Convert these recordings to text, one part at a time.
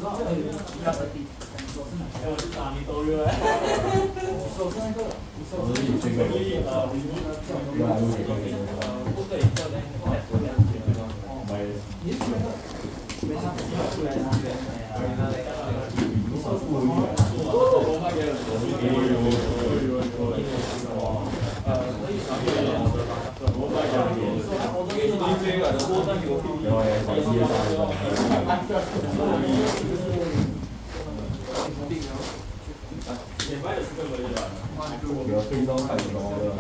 我是打你都有哎。手是那个，手是这个不对，叫那个你是那个，没啥出来的。 有非洲太多了。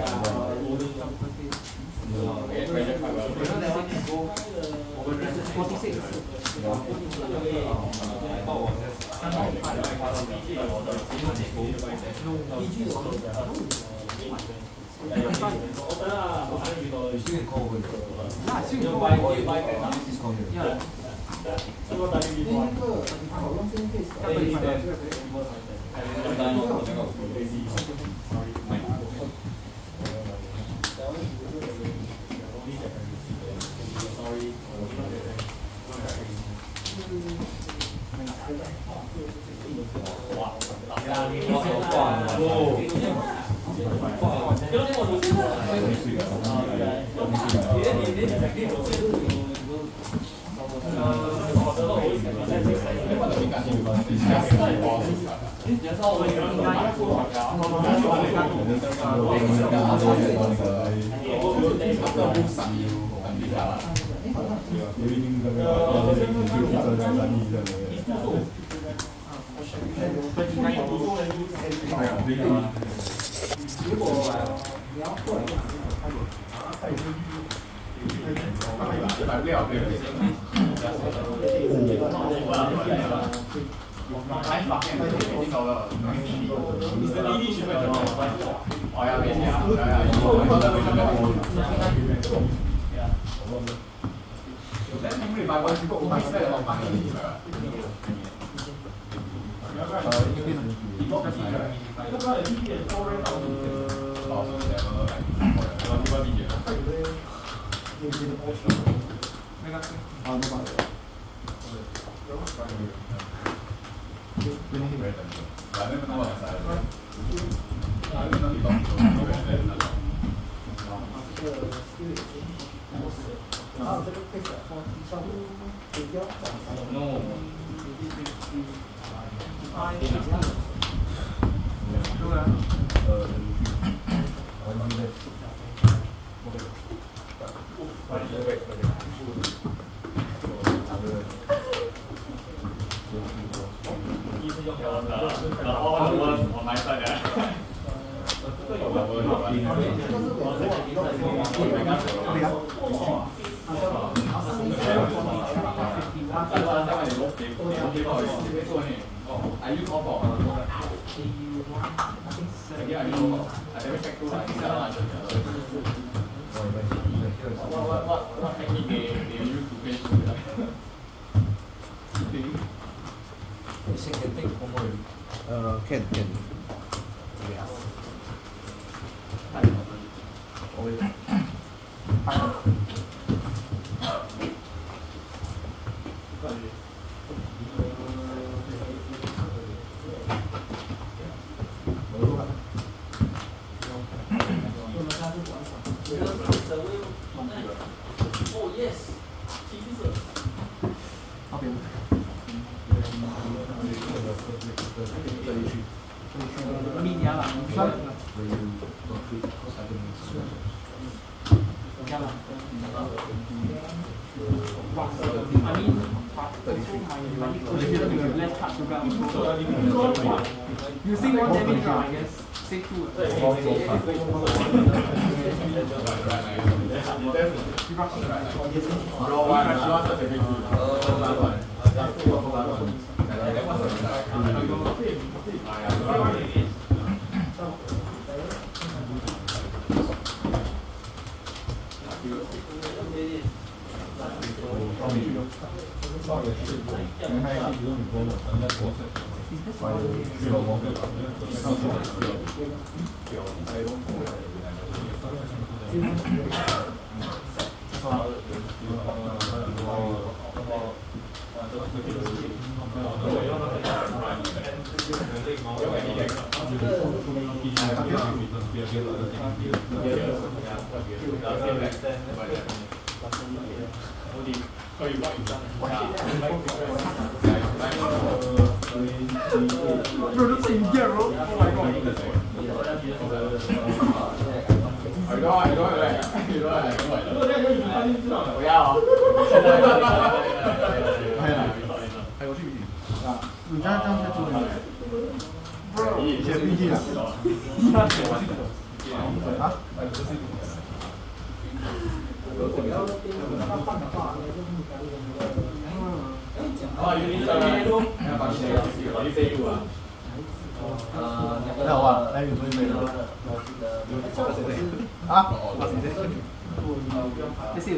You sing one damage, I guess. Say two. Bro, that's what you get, bro. Oh my god. I know.不要。还有去比啊？你这样下注意。Bro， 写 PPT 了。啊？太好玩了，来，你说一杯了。啊？ 这是。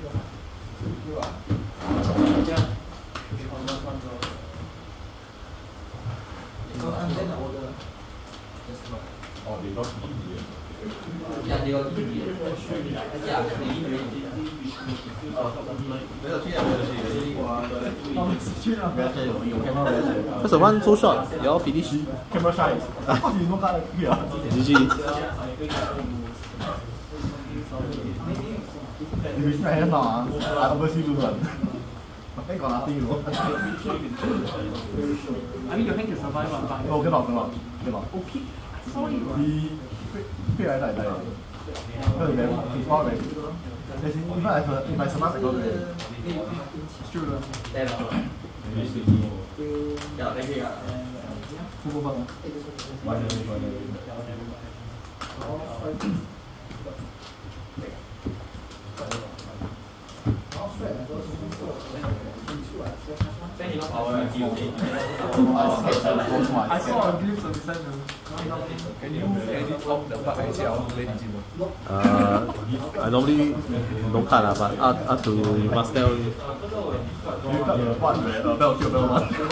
哦，你到几点？ 呀，你要几点？呀，你 That's a 1-2 shot. You all finish. Camera shy. You know how to GG. You reach my hand now, I oversee lose one. I got nothing, you know. I mean, your hand can survive, but. No, cannot. Okay. Sorry. He 被来打，那里面挺高的。但是一般来说，一般什么才高的？ 是的。 对了。要那个。 不过分了。完全没关系。 I saw a glimpse of the center. Can you edit off the part I say I want to play Digimon? I normally don't cut but up to you must tell. You cut the one, battlefield one.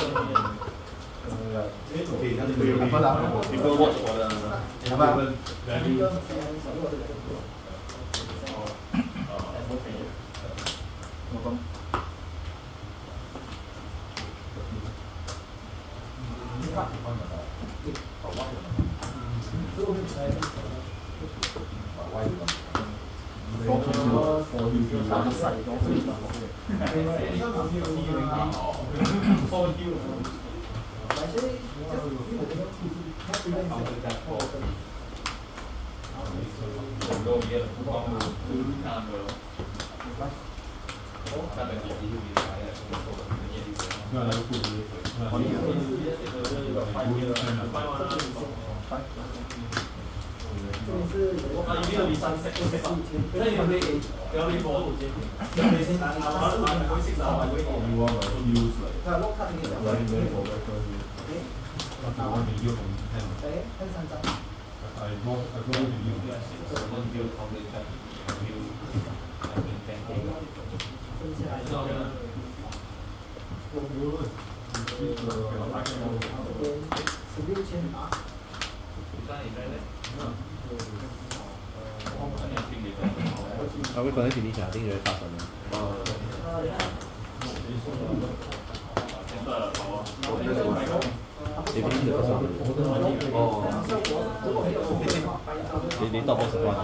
People watch for the. Are we going to finish? I think very fast on them. They finish the first one. Oh. They talk about the one.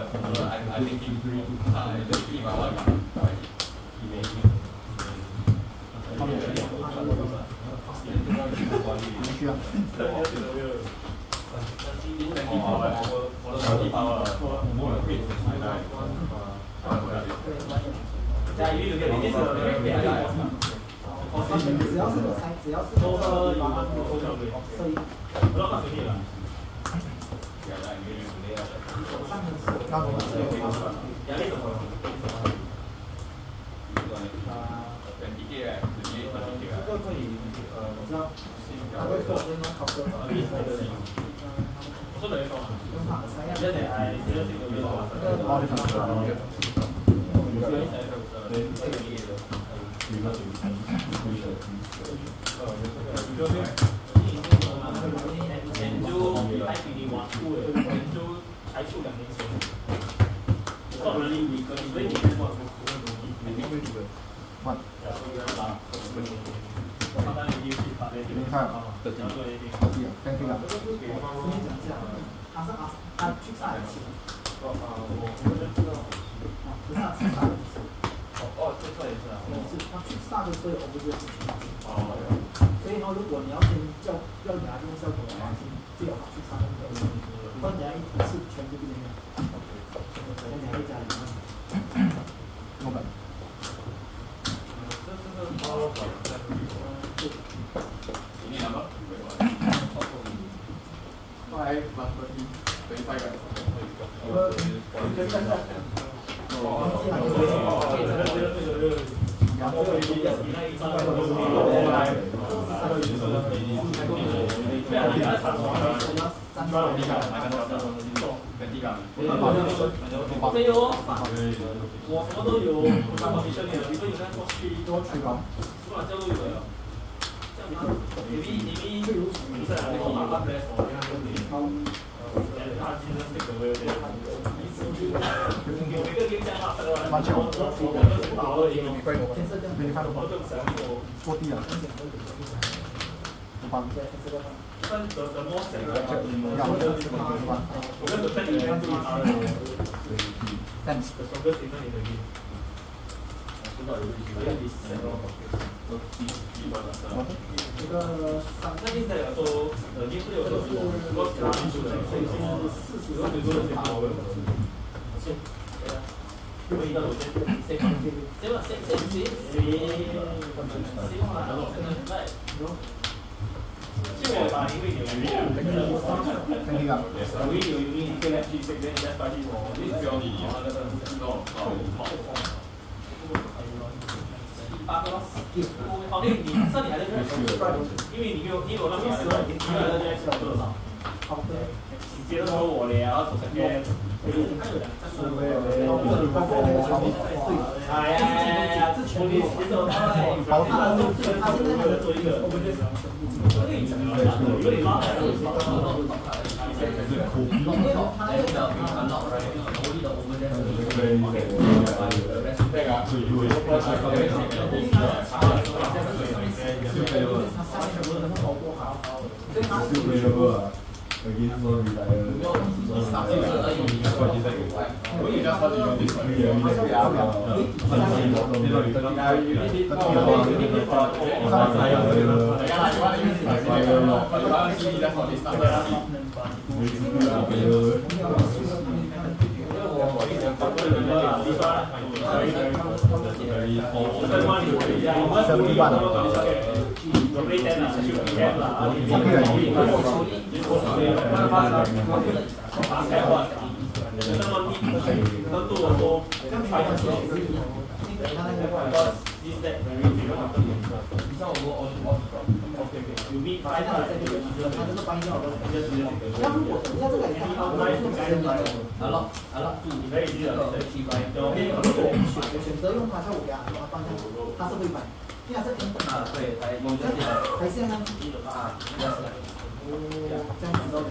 需要。 只要是个猜，只要是个所以。 那我们这个可以，我知道，他会说跟他考试我说等于说，跟他三样。他去赛前，他去赛的所有 overview 所以呢，如果你要先要给他用效果的话，最好去赛不然你要一次全部不能用，你还会加零。 我们。 没有，我什么都有， 多吹吧。 这都有了。你是哪个马拉松？ 完全。没看到过。拖地啊。不帮。Thanks。 这个上个比赛来说，就是哦，你上你还在这，因为你给我那个时候，你在这多少？你接着说我了，做成个。哎呀，这全部接手他了，他现在还在做一个，我们这有点拉来选择用它，效果给它方向，它是会摆，因为它是对，还是呢？这样子都。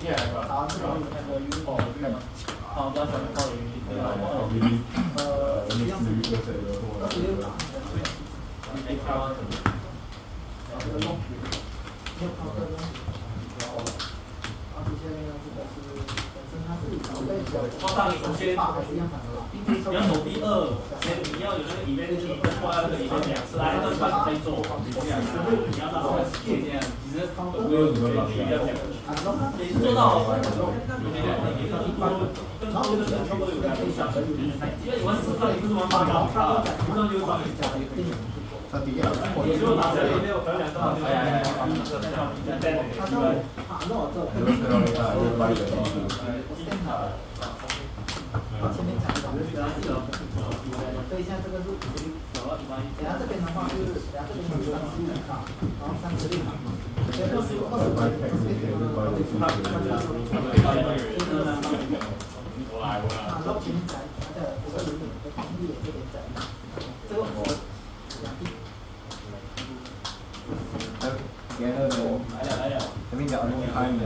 打完这个那个 U 好，不要想靠鱼。 一样是26打。 没看到什么？ 这个东西，没有看到这个东西。而且现在这个是本身它是上你首先还是一样反的。 你要走第2，你要有那个里面的挂在那个里面2次，来那块可以做，你要到这样，其实做到，然后就是差不多有在分享，因为你玩4张，你不是玩8张，5张就找你讲一个电影。你如果拿这里没有2张， 他说打到这，前面讲的，所以现在这个是等下这边的话是，等下这边是35卡，然后36卡，然后25然后前面讲它的这个有点的防御这边讲，这个我 I mean, the only time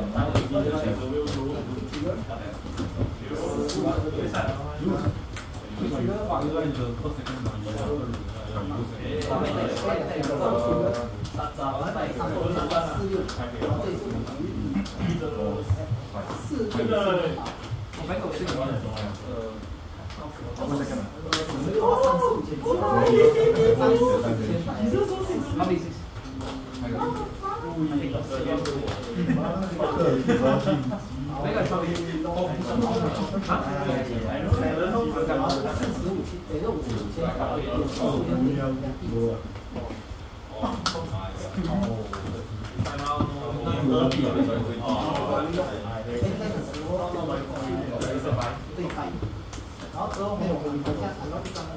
然后之后没有我们下按到这张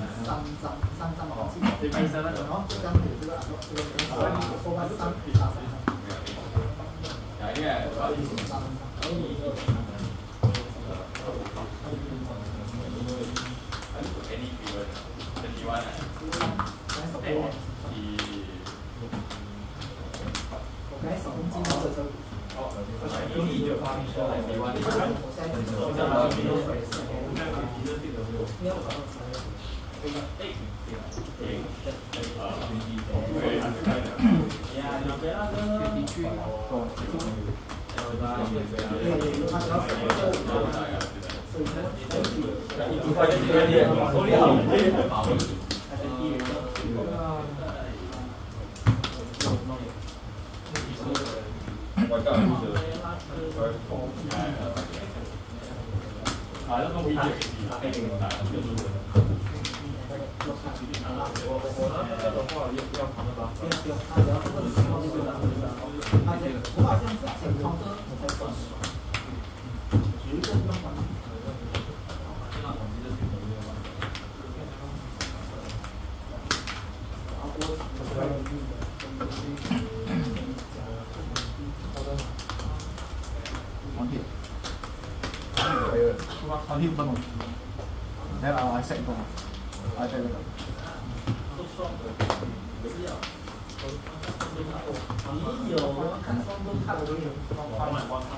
3张黄金，然后这张有这个说白3打3张。Then I set go. I take it. 你有看双都看我有帮买光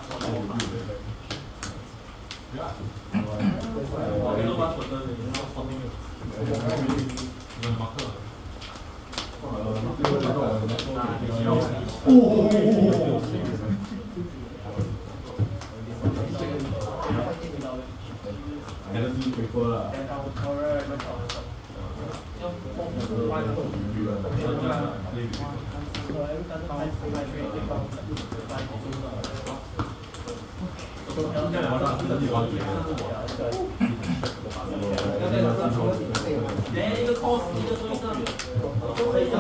连一个 cos 一个推上，可以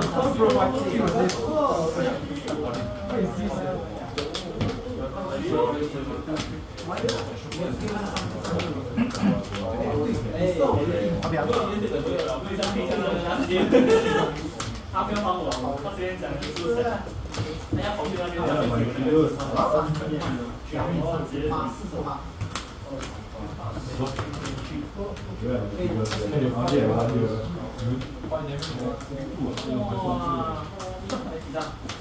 他不要帮我，他直接讲就是他要跑去那边上。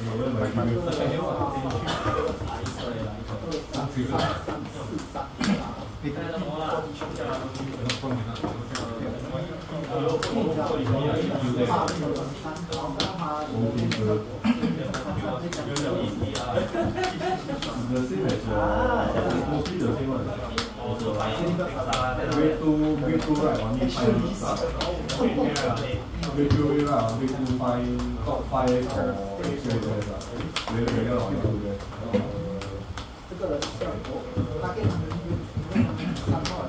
这个效果，他给他们3号。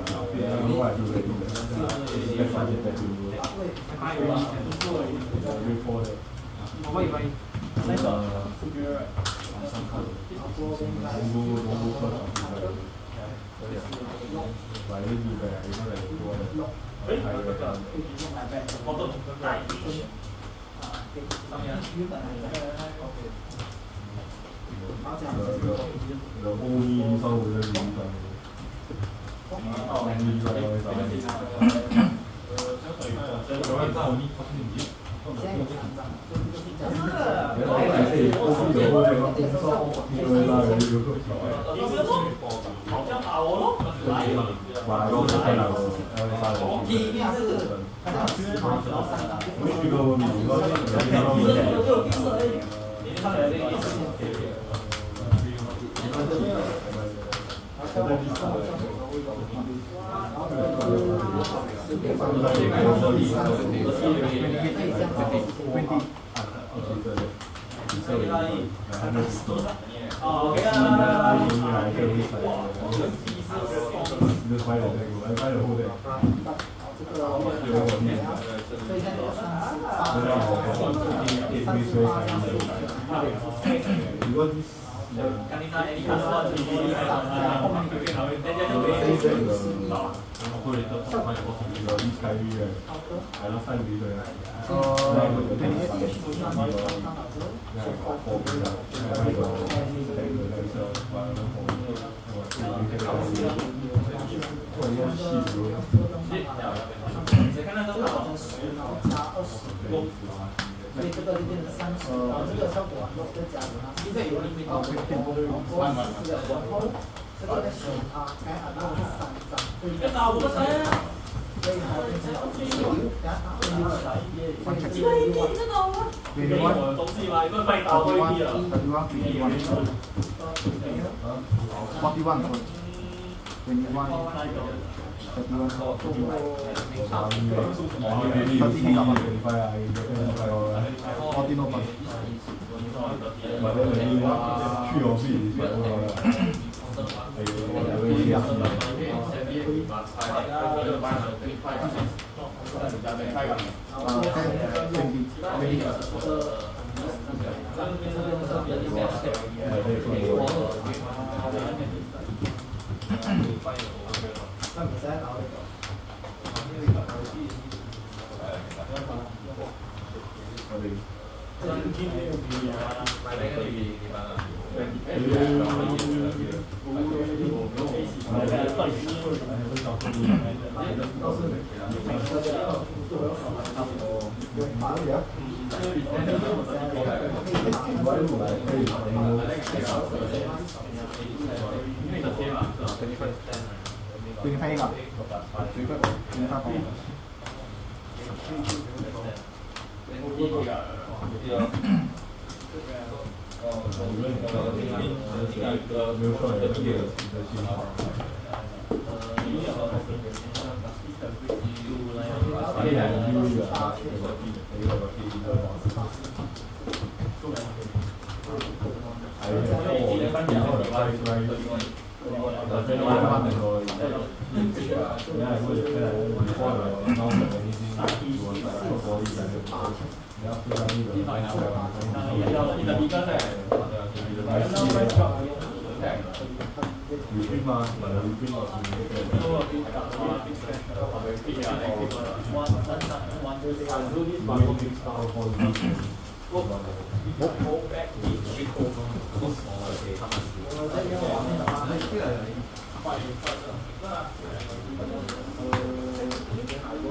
所以这个就变成30，然后这个效果再加上它，因为有里面这个往后，这个在选它，该按到是3张，所以它变成所以它变成15，然后它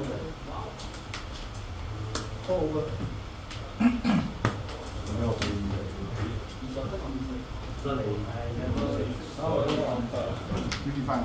over。 55.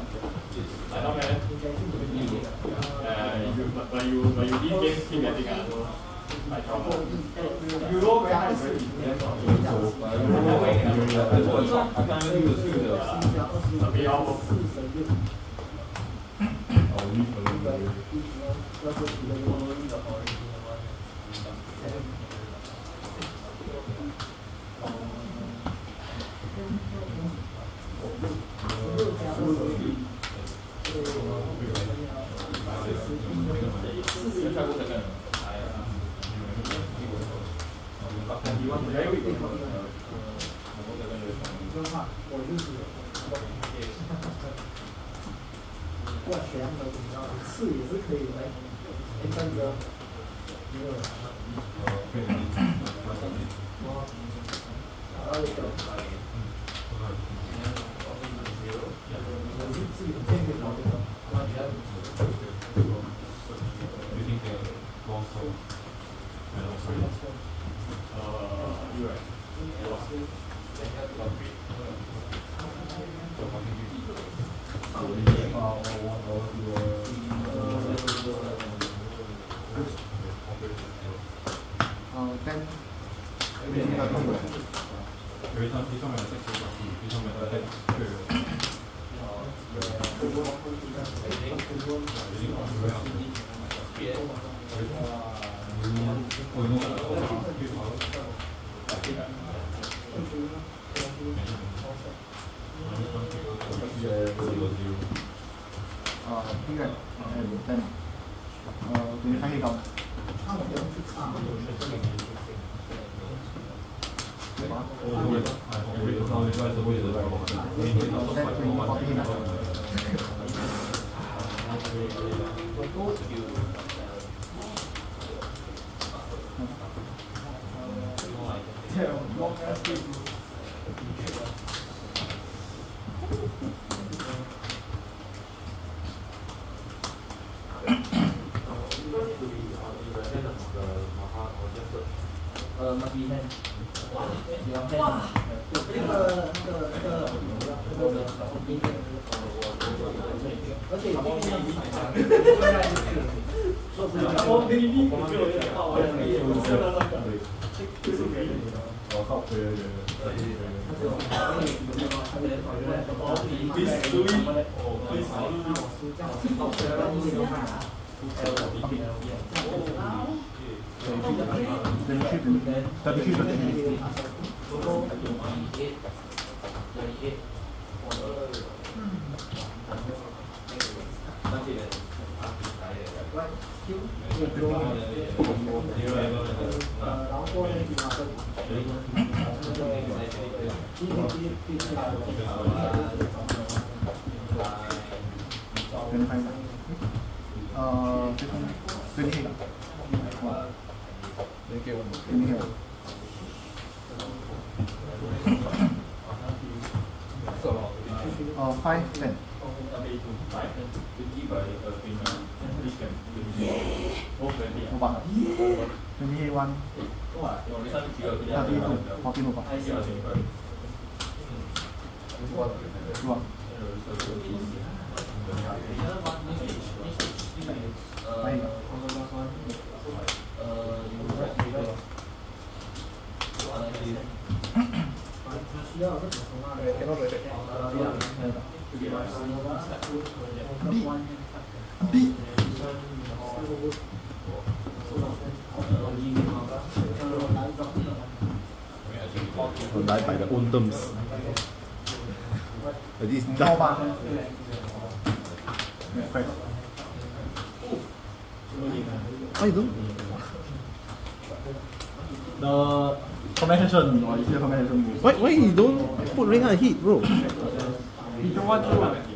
Die by their own terms. This is die. Why you don't? The combination or is it combination? Why you don't put ring hit, bro? You don't want to.